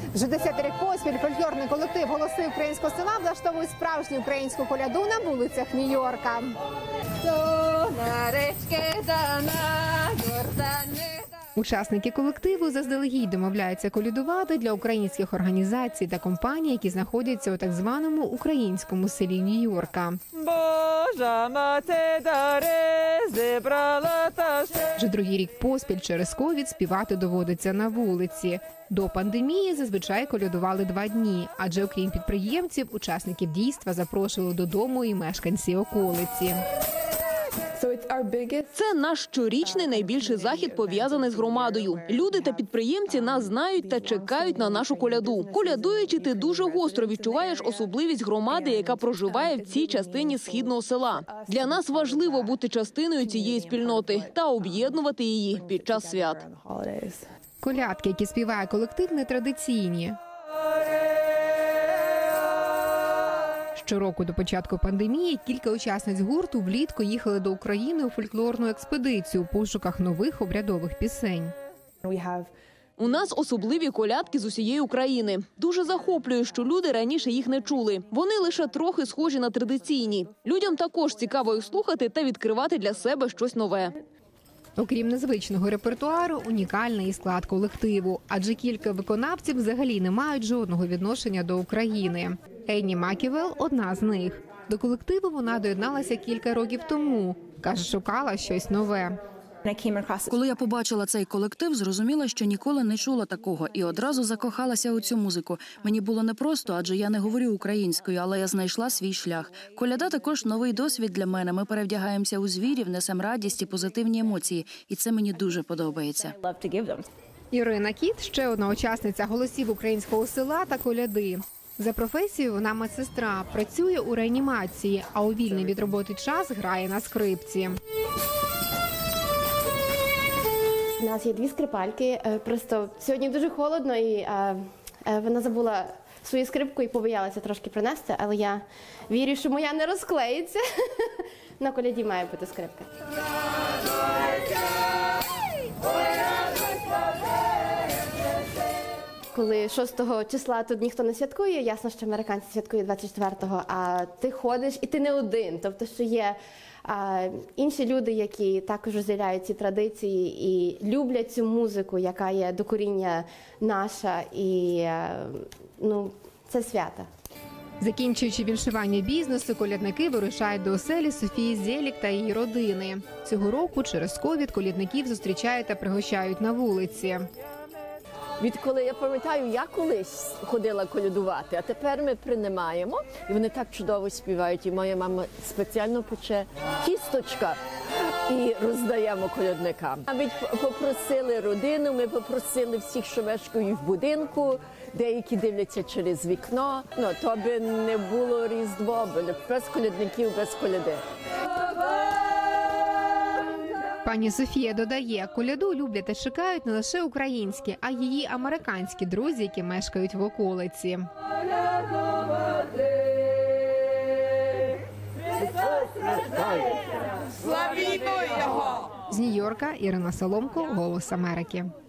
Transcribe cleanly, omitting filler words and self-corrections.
Вже 10 рік поспіль фольклорний колектив «Голоси українського села» влаштовує справжню українську коляду на вулицях Нью-Йорка. Учасники колективу заздалегідь домовляються колядувати для українських організацій та компаній, які знаходяться у так званому українському селі Нью-Йорка. Вже другий рік поспіль через ковід співати доводиться на вулиці. До пандемії зазвичай колядували 2 дні, адже окрім підприємців, учасників дійства запрошували додому і мешканці околиці. Це наш щорічний найбільший захід, пов'язаний з громадою. Люди та підприємці нас знають та чекають на нашу коляду. Колядуючи, ти дуже гостро відчуваєш особливість громади, яка проживає в цій частині східного села. Для нас важливо бути частиною цієї спільноти та об'єднувати її під час свят. Колядки, які співає колектив, нетрадиційні. Щороку до початку пандемії кілька учасниць гурту влітку їхали до України у фольклорну експедицію у пошуках нових обрядових пісень. У нас особливі колядки з усієї України. Дуже захоплює, що люди раніше їх не чули. Вони лише трохи схожі на традиційні. Людям також цікаво їх слухати та відкривати для себе щось нове. Окрім незвичного репертуару, унікальний і склад колективу, адже кілька виконавців взагалі не мають жодного відношення до України. Енні Маківел – одна з них. До колективу вона доєдналася кілька років тому. Каже, шукала щось нове. Коли я побачила цей колектив, зрозуміла, що ніколи не чула такого і одразу закохалася у цю музику. Мені було непросто, адже я не говорю українською, але я знайшла свій шлях. Коляда також новий досвід для мене. Ми перевдягаємося у звірів, несемо радість і позитивні емоції. І це мені дуже подобається. Ірина Кіт – ще одна учасниця «Голосів українського села» та коляди. За професією вона медсестра, працює у реанімації, а у вільний від роботи час грає на скрипці. У нас є 2 скрипальки, просто сьогодні дуже холодно і вона забула свою скрипку і побоялася трошки принести, але я вірю, що моя не розклеїться. На коляді має бути скрипка. Коли 6 числа тут ніхто не святкує, ясно, що американці святкують 24-го, а ти ходиш і ти не один. Тобто, що є інші люди, які також розділяють ці традиції і люблять цю музику, яка є докоріння наша, і це свято. Закінчуючи віншування бізнесу, колядники вирушають до оселі Софії Зелік та її родини. Цього року через ковід колядників зустрічають та пригощають на вулиці. Відколи я пам'ятаю, я колись ходила колядувати, а тепер ми приймаємо, і вони так чудово співають. І моя мама спеціально пече тісточка і роздаємо колядникам. Навіть попросили родину, ми попросили всіх, що мешкають в будинку, деякі дивляться через вікно. То би не було Різдво, бо без колядників, без коляди. Пані Софія додає, коляду люблять та чекають не лише українські, а й її американські друзі, які мешкають в околиці. З Нью-Йорка Ірина Соломко, «Голос Америки».